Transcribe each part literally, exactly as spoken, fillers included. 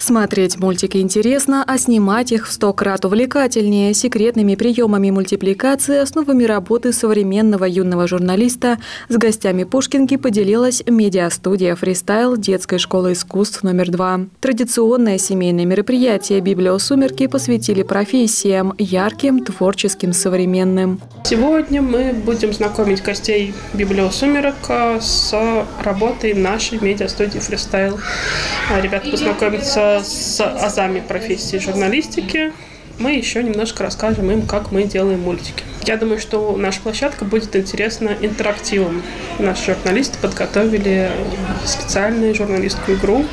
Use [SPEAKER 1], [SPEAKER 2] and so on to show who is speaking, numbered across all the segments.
[SPEAKER 1] Смотреть мультики интересно, а снимать их в сто крат увлекательнее. Секретными приемами мультипликации, основами работы современного юного журналиста с гостями Пушкинки поделилась медиастудия «Фристайл» детской школы искусств номер два. Традиционное семейное мероприятие «Библиосумерки» посвятили профессиям – ярким, творческим, современным.
[SPEAKER 2] Сегодня мы будем знакомить гостей «Библиосумерок» с работой нашей медиастудии «Фристайл». Ребята познакомятся с азами профессии журналистики. Мы еще немножко расскажем им, как мы делаем мультики. Я думаю, что наша площадка будет интересна интерактивом. Наши журналисты подготовили специальную журналистскую игру.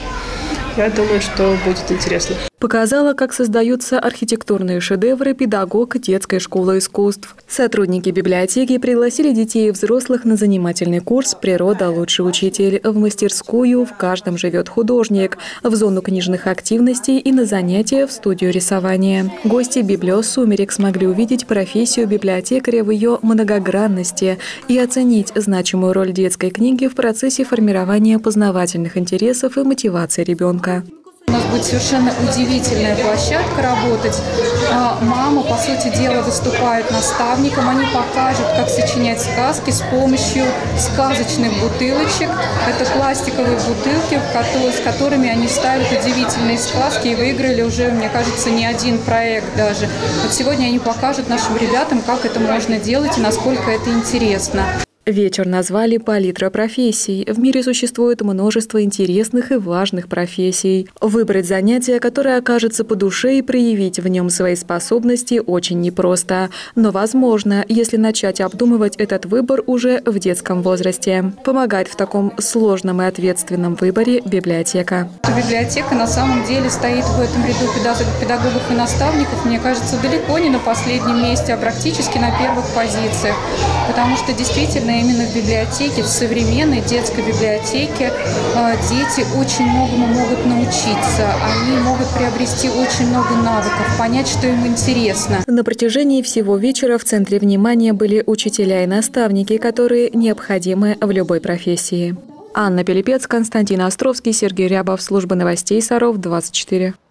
[SPEAKER 2] Я думаю, что будет интересно.
[SPEAKER 1] Показала, как создаются архитектурные шедевры педагог детской школы искусств. Сотрудники библиотеки пригласили детей и взрослых на занимательный курс «Природа. Лучший учитель». В мастерскую «В каждом живет художник», в зону книжных активностей и на занятия в студию рисования. Гости «Библиосумерек» смогли увидеть профессию библиотекаря в ее многогранности и оценить значимую роль детской книги в процессе формирования познавательных интересов и мотивации ребенка.
[SPEAKER 3] У нас будет совершенно удивительная площадка работать. Мама, по сути дела, выступает наставником. Они покажут, как сочинять сказки с помощью сказочных бутылочек. Это пластиковые бутылки, с которыми они ставят удивительные сказки и выиграли уже, мне кажется, не один проект даже. Вот сегодня они покажут нашим ребятам, как это можно делать и насколько это интересно.
[SPEAKER 1] Вечер назвали «Палитра профессий». В мире существует множество интересных и важных профессий. Выбрать занятие, которое окажется по душе, и проявить в нем свои способности очень непросто. Но возможно, если начать обдумывать этот выбор уже в детском возрасте. Помогает в таком сложном и ответственном выборе библиотека.
[SPEAKER 3] Библиотека на самом деле стоит в этом ряду педагогов и наставников, мне кажется, далеко не на последнем месте, а практически на первых позициях. Потому что действительно именно в библиотеке, в современной детской библиотеке дети очень многому могут научиться. Они могут приобрести очень много навыков, понять, что им интересно.
[SPEAKER 1] На протяжении всего вечера в центре внимания были учителя и наставники, которые необходимы в любой профессии. Анна Пилипец, Константин Островский, Сергей Рябов. Служба новостей Саров, двадцать четыре.